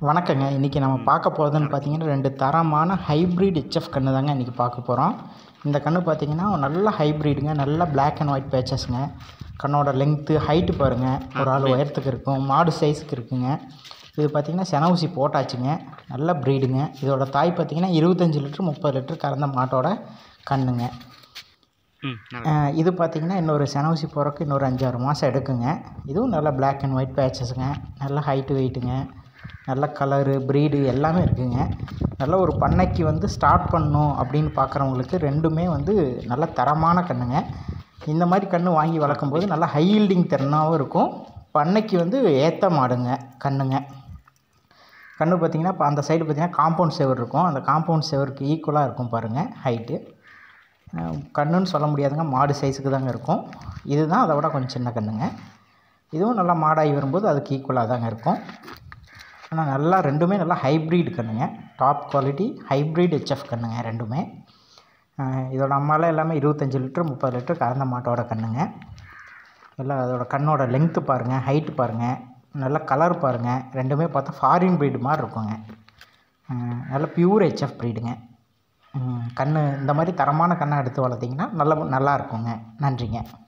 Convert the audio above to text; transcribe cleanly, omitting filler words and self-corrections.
வணக்கங்க. இன்றைக்கி நம்ம பார்க்க போகிறதுன்னு பார்த்தீங்கன்னா 2 தரமான ஹைப்ரிட் ஹெச்எஃப் கன்று தாங்க இன்றைக்கி பார்க்க போகிறோம். இந்த கன்று பார்த்தீங்கன்னா நல்ல ஹைப்ரிடுங்க, நல்ல பிளாக் அண்ட் ஒயிட் பேச்சஸ்ங்க. கண்ணோட லென்த்து ஹைட்டு பாருங்கள், ஒரு ஆள் உயரத்துக்கு இருக்கும், மாடு சைஸுக்கு இருக்குங்க. இது பார்த்திங்கன்னா செனவுசி போட்டாச்சுங்க, நல்ல ப்ரீடுங்க. இதோட தாய் பார்த்திங்கன்னா 25 லிட்டர் 30 லிட்டர் கறந்த மாட்டோட கன்றுங்க. இது பார்த்திங்கன்னா இன்னொரு செனவுசி போகிறக்கு இன்னொரு 5-6 மாதம் எடுக்குங்க. இதுவும் நல்லா பிளாக் அண்ட் ஒயிட் பேச்சஸுங்க, நல்ல ஹைட்டு வெயிட்டுங்க, நல்ல கலரு ப்ரீடு எல்லாமே இருக்குதுங்க. நல்ல ஒரு பண்ணைக்கு ஸ்டார்ட் பண்ணணும் அப்படின்னு பார்க்குறவங்களுக்கு ரெண்டுமே நல்ல தரமான கன்றுங்க. இந்த மாதிரி கன்று வாங்கி வளர்க்கும்போது நல்லா ஹை ஈல்டிங் திறனாகவும் இருக்கும். பண்ணைக்கு ஏற்ற மாடுங்க கன்றுங்க. கன்று பார்த்திங்கன்னா இப்போ அந்த சைடு பார்த்திங்கன்னா காம்பவுண்ட் செவர் இருக்கும். அந்த காம்பவுண்ட் செவருக்கு ஈக்குவலாக இருக்கும் பாருங்கள் ஹைட்டு. கன்றுன்னு சொல்ல முடியாதுங்க, மாடு சைஸுக்கு தாங்க இருக்கும். இதுதான் அதை விட கொஞ்சம் சின்ன கன்றுங்க. இதுவும் நல்லா மாடாகி வரும்போது அதுக்கு ஈக்குவலாக தாங்க இருக்கும். ஆனால் ரெண்டுமே நல்லா ஹைப்ரிட் கன்றுங்க, டாப் குவாலிட்டி ஹைப்ரிட் ஹெச்எஃப் கன்றுங்க ரெண்டுமே. இதோட அம்மாலாம் எல்லாமே 25 லிட்டர் 30 லிட்டர் கறந்த மாட்டோட கன்றுங்க. எல்லாம் அதோட கண்ணோட லென்த்து பாருங்கள், ஹைட்டு பாருங்கள், நல்ல கலர் பாருங்கள். ரெண்டுமே பார்த்தா ஃபாரின் ப்ரீடு மாதிரி இருக்குங்க. நல்ல பியூர் ஹெச்எஃப் ப்ரீடுங்க. கன்று இந்த மாதிரி தரமான கன்றை எடுத்து வளர்த்திங்கன்னா நல்லா இருக்குங்க. நன்றிங்க.